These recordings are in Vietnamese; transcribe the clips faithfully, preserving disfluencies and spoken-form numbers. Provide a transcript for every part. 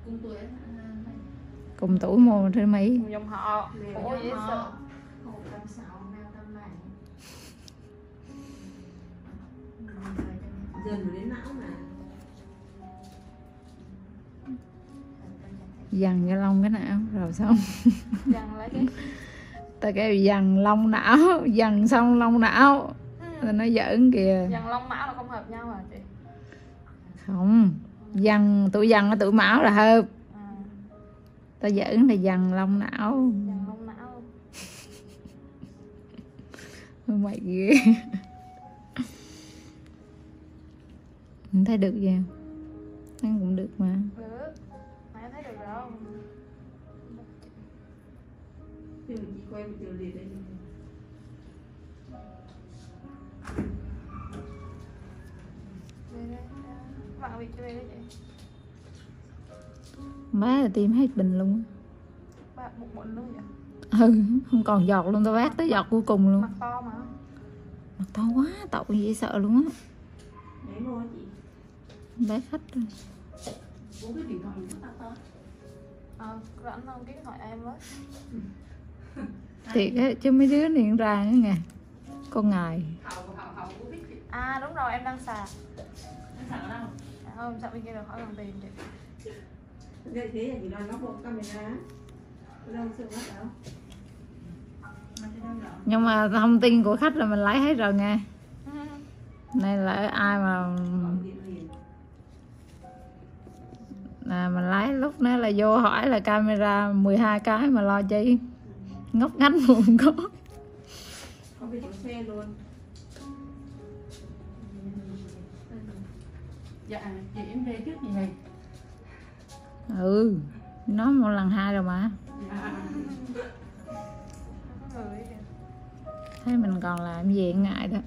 cùng tuổi cùng tuổi mồ trên Mỹ. Dòng họ. Ủa dễ sợ. một trăm sáu mươi, năm trăm bảy. Dần đến não mà. Dằn cái lông cái não rồi xong. Dằn lại cái. Ta kêu dằn lông não, dằn xong lông não. Là nó giỡn kìa. Dằn lông mão là không hợp nhau hả chị? Không, dằn tuổi dằn ở tuổi mão là hợp. À. Ta giỡn là dằn lông não. Dằn lông não. Mày ghê. Không thấy được gì. Ăn cũng được mà. Được. Mày thấy được rồi. Thì mình chỉ quay một chiều liệt đây. Bạn bị chơi đấy chị. Má là tim hết bình luôn. Bạn bụng bụng luôn vậy? Ừ, không còn giọt luôn, tao vác tới giọt cuối cùng luôn. Mặt to mà. Mặt to quá, tội dễ sợ luôn á. Đấy mua chị. Bé khách rồi. Uống cái điện thoại nó tao to. Ờ, rảnh không kiếm hỏi em với. Thiệt á, chứ mấy đứa này cũng ra nữa nè. Con ngài. À đúng rồi, em đang sạc. Em sạc ở đâu? À, không, sạc bên kia được hỏi bằng tiền chị. Vậy thế là chỉ nói nó bộ camera. Ở đâu sự mất đâu? Nhưng mà thông tin của khách là mình lấy hết rồi nha. Này là ai mà là mình lấy lúc đó là vô hỏi là camera mười hai cái mà lo chi. Ngốc ngách buồn có. Có bị chỗ xe luôn. Dạ, chị em về trước gì này? Ừ, nói một lần hai rồi mà. Dạ. Thấy mình còn làm gì ngại đó.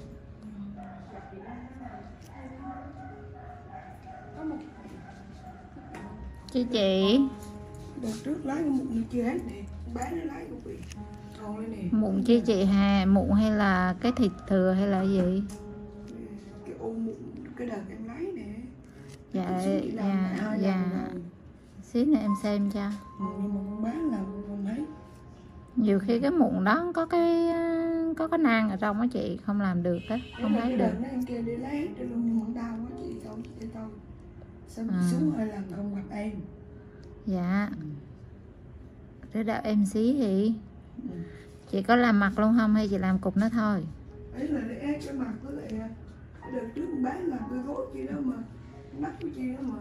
Chứ chị đợt trước lái cái mụn nó chưa hết nè, bán nó lái cũng bị còn lên nè. mụn chứ chị hà, mụn hay là cái thịt thừa hay là gì? Cái ô mụn cái đợt em lái nè. Dạ dạ dạ. Xíu nữa em xem cho. Ừ, nhưng mà con bán là không thấy. Nhiều khi cái mụn đó có cái có cái nang ở trong á chị, không làm được á, không thấy được. Cái em kia đi lấy hết rồi luôn nhưng mà đau quá chị, đâu chị đâu. Xong À. xuống hai lần không gặp em. Dạ. Để đợi em xí thì Ừ. chị có làm mặt luôn không hay chị làm cục nó thôi? Ấy là để ép cái mặt với lại cái đợt trước con bán là cái gối chị đó mà nắp của chị đó mà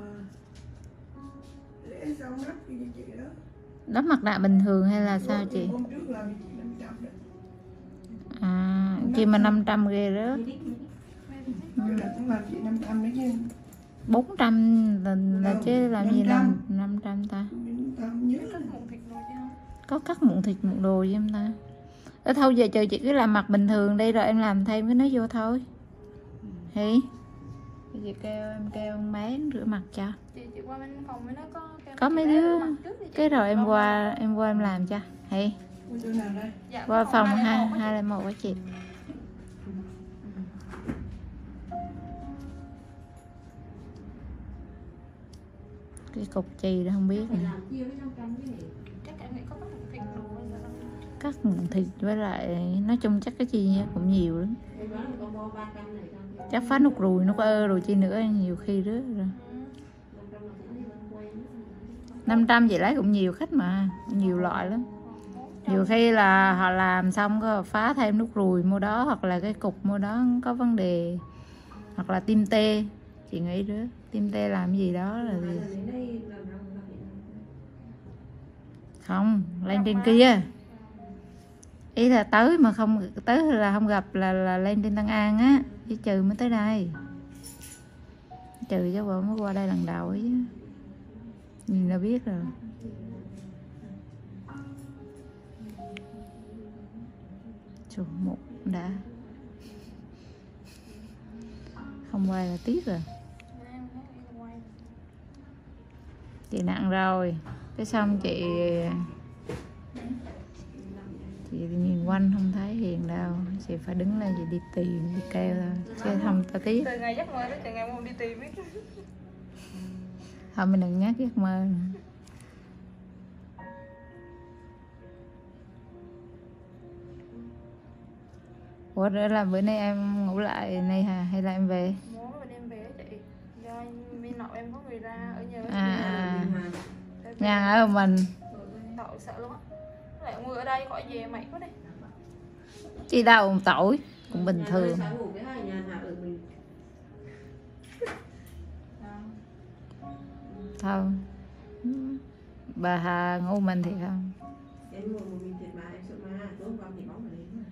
để xong nắp cho chị đó. Đắp mặt nạ bình thường hay là sao chị? Hôm trước là chị năm trăm đấy. À, chị mà năm trăm ghê đó. Cái đợt cũng làm chị năm trăm đấy chứ. bốn trăm là, là chứ làm gì làm năm trăm ta? Không nhớ. Cắt mụn thịt rồi chứ không? Có cắt mụn thịt mụn đồ với em ta? Ở thôi giờ chờ chị cứ làm mặt bình thường đi rồi em làm thêm cái nó vô thôi. Hỉ? Chị kêu em kêu ông bán rửa mặt cho. Chị chị qua bên phòng với nó có kem Có chị mấy bé đứa rửa mặt trước đi chị. cái rồi em qua em qua em làm cho. Hỉ? Chỗ nào đây? Dạ, Qua cái phòng hai hai lẻ một á hai là một của chị. Cái cục chì đó không biết Phải nè. làm chia với năm trăm cái này. chị. Chắc em nghĩ có cắt mụn thịt đồ hay sao đâu. Cắt mụn thịt với lại nói chung chắc cái chi cũng nhiều lắm. Em nói là combo ba trăm này trăm. Chắc phá nút ruồi nút ơ rồi chi nữa nhiều khi rứa rồi. Ừ. năm trăm là cũng đi bên quay nữa. năm trăm vậy lấy cũng nhiều khách mà, nhiều loại lắm. Nhiều khi là họ làm xong có phá thêm nút ruồi mua đó hoặc là cái cục mua đó có vấn đề hoặc là tim tê. Chị nghĩ đó, tim tê làm gì đó là gì? Đến đây làm răng là phải làm. Không, lên trên kia. Ý là tới mà không tới là không gặp là là lên trên Tân An á, chứ trừ mới tới đây. Trừ chứ bộ mới qua đây lần đầu ấy chứ. Nhìn là biết rồi. Chù một đã. Không quay là tiếc rồi. Em thấy em quay. Chị nặng rồi. Cái xong chị chị nhìn quanh không thấy Hiền đâu, chị phải đứng lên chị đi tìm đi kêu thôi chứ không ta tiếc. Từ ngày giấc mơ đó từ ngày muốn đi tìm biết. Thôi mình đừng nhắc giấc mơ nữa. Ủa đó là bữa nay em ngủ lại này hả hay là em về? Muốn mình em về chị. Do bên nội em có người ra ở nhờ. À, à. Nhà ở mình. Tội sợ luôn á. Lại người ở đây khỏi về mày quá đi. Chỉ đâu tội cũng bình thường. Nhà ngủ cái hai nhà ở mình. Thôi bà Hà ngủ mình thì không. Em ngủ một mình thiệt mà em sợ ma, tối hôm qua thì bóng ở đấy mà.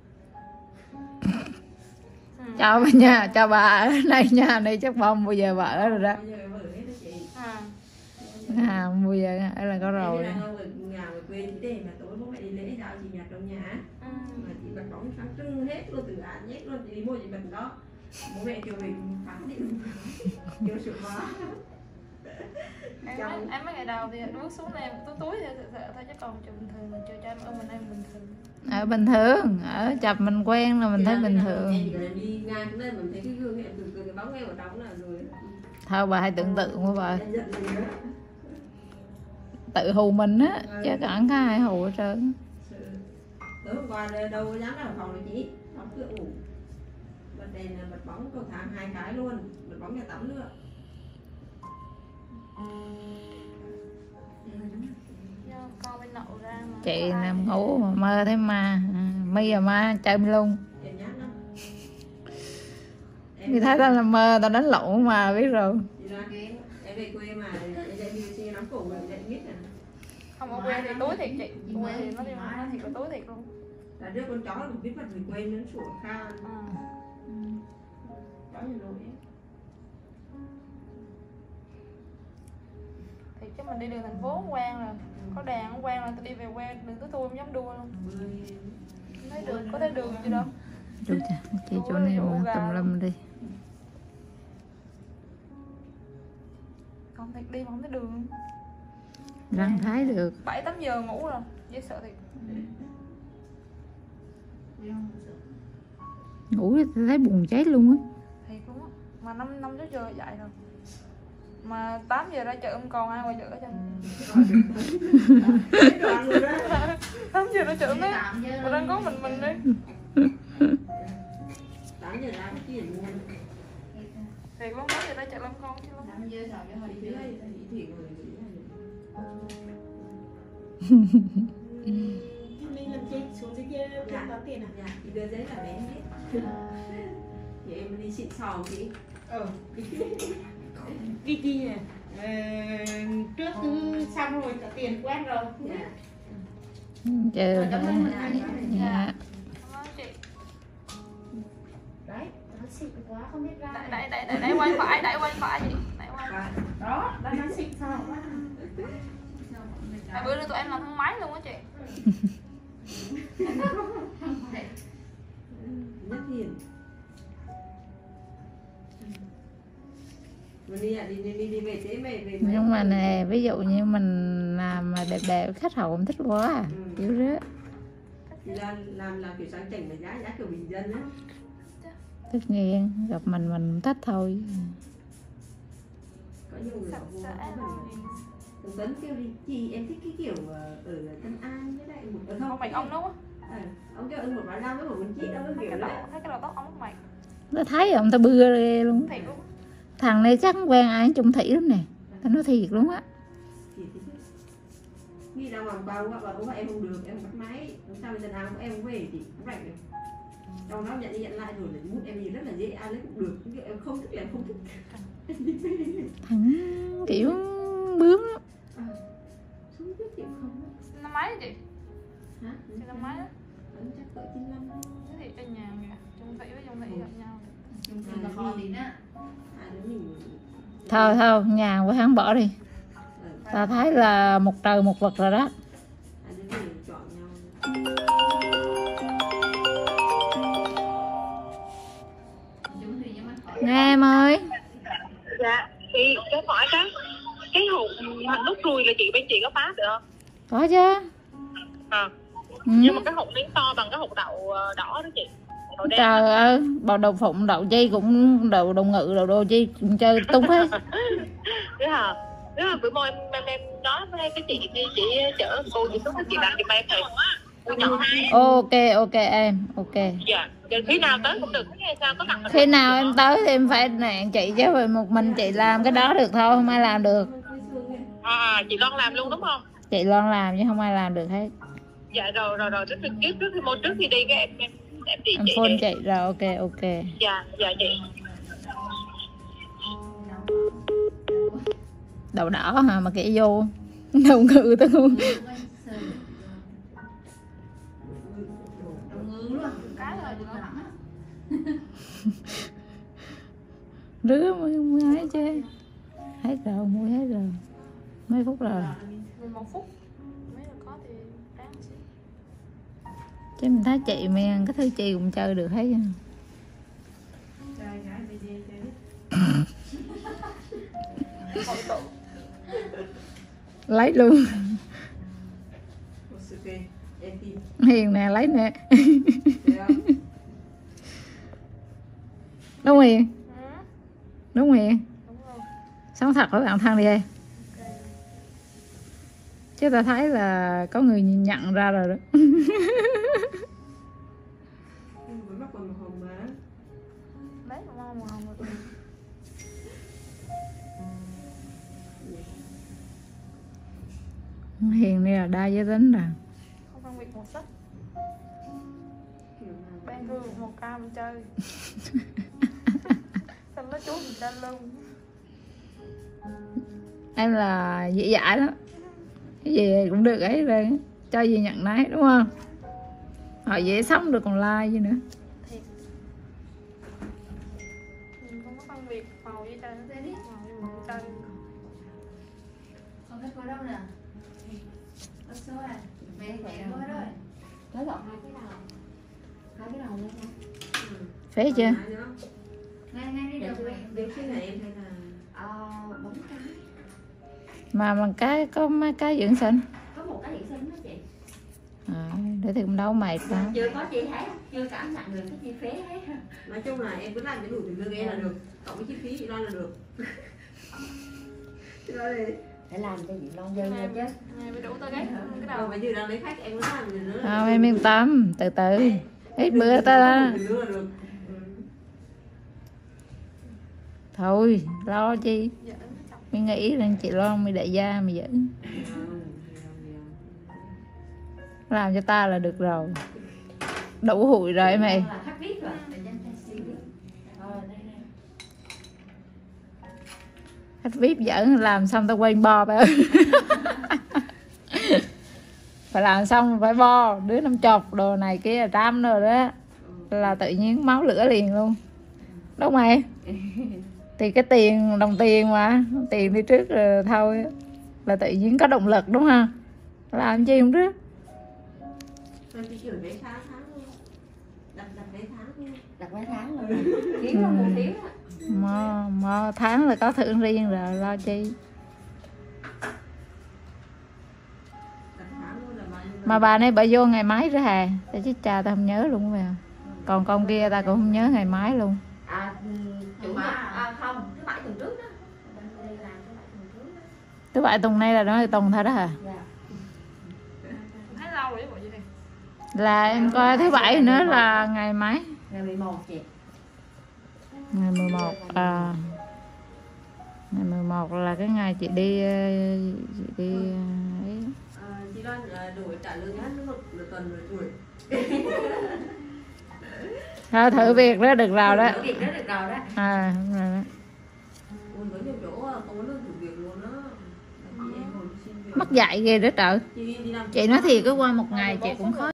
Cho bà nhà, cho bà ở đây nhà này chắc bông bây giờ bà ở rồi đó. Bây giờ ở hết đó chị. À. À, bây giờ ở là có rồi. Em đang ở nhà ở quê thì để mà tối bố mẹ đi lễ sao chị nhà trong nhà. Ừ. Mà chị bật bóng sáng trưng hết luôn, từ án hết luôn, chị đi mua chị bật đó. Bố mẹ kêu mình phá điện kêu sửa hóa. Em mấy, em mấy ngày đầu thì bước xuống em túi túi thì sợ, sợ thôi chứ còn chuyện bình thường mình chưa cho em ở mình em bình thường. Ở bình thường, ở chập mình quen là mình thấy bình thường. Em chỉ cần đi ngang cái nơi mình thấy cái gương em từ từ cái bóng em ở đóng là rồi. Thôi bà hãy tưởng tượng của bà. Tự hù mình á, chứ chẳng có ai hù hết trơn. Tối hôm qua đâu dám ra phòng rồi chị, đóng cửa ngủ. Bật đèn bật bóng cầu thang hai cái luôn, bật bóng nhà tắm nữa. Do con bên nội ra mà. Chị nằm ngủ mà mơ thấy ma, à, bây giờ ma chơi luôn. Em nhát lắm. Thì thấy tao làm mơ tao đánh lộn mà biết rồi. Chị ra cái em về quê mà em dạy đi xe nắm cổ rồi dạy biết nè. Không ở quê thì túi thiệt chị. Quê thì nó đi nó thì có túi thiệt luôn. Là đứa con chó nó biết mặt về quê nó sủa khan. À. Chó nhà nội em. Thì chứ mình đi đường thành phố không quen rồi, có đèn không quen là tôi đi về quê đường tới tôi không dám đua luôn. Thấy đường có thấy đường gì đâu. Chú chà, chị chỗ này mà tùm lum đi. Còn thiệt đi mà không thấy đường. Răng thái được. Bảy tám giờ ngủ rồi, dễ sợ thiệt. Ngủ thì thấy buồn chết luôn á. Thiệt luôn á. Mà năm năm sáu giờ dậy rồi. Mà tám giờ ra chợ em còn ai ngoài chợ hết trơn. tám giờ ra chợ đấy. Mà đang có mình mình đi. tám giờ ra cái tiền luôn. Thiệt luôn, tám giờ ra chợ lâm con chứ luôn. năm giờ rồi cho họ đi Thế chơi. thì thì rồi Mình làm gì xuống dưới kia Dạ. đón tiền à? Dạ, chị đưa giấy là em biết. Thì em đi xịn sò chị. Ờ. Đi đi này. Ờ, trước cứ xong rồi trả tiền quen rồi. Dạ. Chờ. Cảm ơn mọi người. Dạ. Cảm ơn chị. Đấy, nó xịn quá không biết ra. Đẩy đẩy đẩy đẩy đẩy quay phải, đẩy quay phải chị. Đẩy quay. Và Đó, đã nói xịn sao quá. Hồi bữa nữa tụi em làm thang máy luôn á chị. nhất hiền. Mình đi đi đi đi, đi về thế về về. Nhưng mà nè, ví dụ như mình làm mà đẹp đẹp khách hậu cũng thích quá à. Ừ. Kiểu đó. Thì làm làm làm kiểu sang chảnh mà giá giá kiểu bình dân á. Tất nhiên gặp mình mình thích thôi. Có nhiều người Sạch họ vô sẽ họ rồi. mình Thằng Tuấn kêu đi chị em thích cái kiểu ờ, ở Tân An với lại một ở Ông mày ông đúng á. Ờ, ông kêu ăn một bát rau với một con chị đâu có Thấy kiểu cái đó. đầu, thấy cái đầu tóc ông mày. Nó thấy ông ta bưa ghê luôn. Thiệt luôn. Thằng này chắc quen ai chung thủy lắm nè. Tao nói thiệt luôn á. Chị thì thích. Nghĩ đâu mà bà bố bà bố em không được em bắt máy làm sao bây giờ nào em không về thì cũng rảnh được. Trong đó nhận đi nhận lại rồi để bút em gì rất là dễ ai lấy cũng được, kiểu em không thích là em không thích. Thằng kiểu bướm lắm. À, không thích thì không á. Sinh năm mấy chị? Hả? Sinh năm mấy á? Vẫn chắc cỡ chín lăm. Thế thì trên nhà kìa. Trung Thủy với Trung Thủy gặp nhau. Chung cư là kho tí nữa. Hai đứa mình Thôi thôi, nhà của hắn bỏ đi. ờ, Ta thấy là một trời một vực rồi đó. hai đứa mình chọn nhau. Chung thì nhưng mà khỏi. Nghe em ơi. Dạ, thì cho hỏi cái cái hộp hình nút ruồi là chị bên chị có phá được không? Có chứ. À, Ừ. nhưng mà cái hộp nến to bằng cái hộp đậu ờ, đỏ đó chị. Đậu đen. Trời ơi, bào đậu phụng đậu chi cũng đậu đậu ngự đậu đồ chi cũng chơi tung hết. Thế hả? Thế là bữa mai em em, em nói với cái chị đi, chị chở cô chị xuống cái chị làm giùm em thì cô nhận hai. Ok ok em, ok. Dạ, giờ khi nào tới cũng được, hay sao có mặt Khi nào em tới thì em phải nạn chị chứ rồi một mình chị làm cái đó được thôi, không ai làm được. À, chị Loan làm luôn đúng không? Chị Loan làm chứ không ai làm được hết. Dạ rồi rồi rồi, trước khi trước trước khi mua trước khi đi cái em em em chị Em chị. phone chị. chị rồi, ok ok. Dạ dạ chị. Đậu đỏ hả mà kể vô đầu ngự tao luôn. Đầu ngư luôn. Cái rồi Được đó. lắm á. Rứa mới mới ấy chứ. Hết rồi, mua hết rồi. Mấy phút rồi. mười một phút. Mấy là có thì ráng xíu. Chứ mình thấy chị men cái thứ chi cũng chơi được hết. Trai gái bê đê chơi hết. Hội tụ. Lấy luôn. Ok, em tin. Hiền nè, lấy nè. Thấy không? Đúng Hiền, Ừ, đúng Hiền. đúng rồi. Sống thật với bạn thân đi em. Chứ ta thấy là có người nhận ra rồi đó. Em vẫn mắc còn màu hồng mà. Đấy mà mong mà không được. Hiền đây là đa giới tính rồi. Không phân biệt màu sắc. Kiểu nào Ban thư một ca mình chơi. Xong nó chú mình chơi luôn. Em là dễ dãi lắm, cái gì cũng được ấy rồi, cho gì nhận nấy đúng không? Họ dễ sống được còn like gì nữa. Thiệt. Mình không có phân biệt màu với chơi. Đây đi. Màu với màu chơi. Còn cái cô đâu nè? Có số à? Mẹ chạy thôi rồi. Thấy rồi, hai cái đầu. Hai cái đầu lên nha. Phế chưa? Ngay ngay đi Để được chưa? mẹ. Để khi này em hay là Ờ, bốn cái. Mà bằng cái có mấy cái dưỡng sinh. Có một cái hiện sinh đó chị. À, để thì cũng đâu mệt đâu. Chưa có chi hết, chưa cảm nhận được cái chi phí hết. nói chung là em cứ làm cái đủ tiền lương em là được, cộng với chi phí chị Loan là được. Chị Loan này Để làm cho chị Loan dư lên chứ. Ngày mới đủ tao ghét cái đâu đầu. phải như đang lấy khách em có làm gì nữa. Không, em yên tâm, từ từ. Ít bữa ta Tiền lương là được. Ừ. thôi, lo chi. Dạ nó chọc. Mình nghĩ là chị Loan mới đại gia mà giữ. Làm cho ta là được rồi. Đủ hụi rồi mày. Là khách viết rồi. Để cho anh ta suy nghĩ. Ờ, đây đây. Khách vi ai pi giỡn làm xong tao quên bo bà ơi. Phải làm xong phải bo đứa năm chục đồ này kia là trăm rồi đó, là tự nhiên máu lửa liền luôn, đúng mày? Thì cái tiền đồng tiền mà tiền đi trước rồi thôi là tự nhiên có động lực đúng không? Làm chi không trước. Thôi chị gửi vé tháng tháng luôn. Đặt đặt vé tháng luôn. Đặt vé tháng luôn. Phiếu nó mua phiếu á. Mà, mà tháng là có thưởng riêng rồi, lo chi. Đặt tháng luôn là bao nhiêu? Mà bà này bà vô ngày mấy đó hà? Tao chứ cha tao không nhớ luôn mà. Còn con kia tao cũng không nhớ ngày mấy luôn. À, chủ nhật, à không, thứ bảy tuần trước đó. Đi làm thứ bảy tuần trước đó. Thứ bảy tuần này là nó là tuần thôi đó hả? Dạ. Thấy lâu rồi chứ bộ gì này. Là em coi thứ bảy nữa là ngày mấy? Ngày mười một chị. Ngày mười một à. Ngày mười một là cái ngày chị đi chị đi ấy. À, chị Loan à, đổi trả lương hết một nửa tuần rồi tuổi. Thôi thử việc đó được rồi đó. Thử việc đó được rồi đó. À đúng rồi đó. Ôi có nhiều chỗ không có lương thử việc luôn á. Chị em hồi xin việc. Mất dạy ghê đó trời. Chị đi làm Chị nói thiệt có qua một ngày chị cũng khó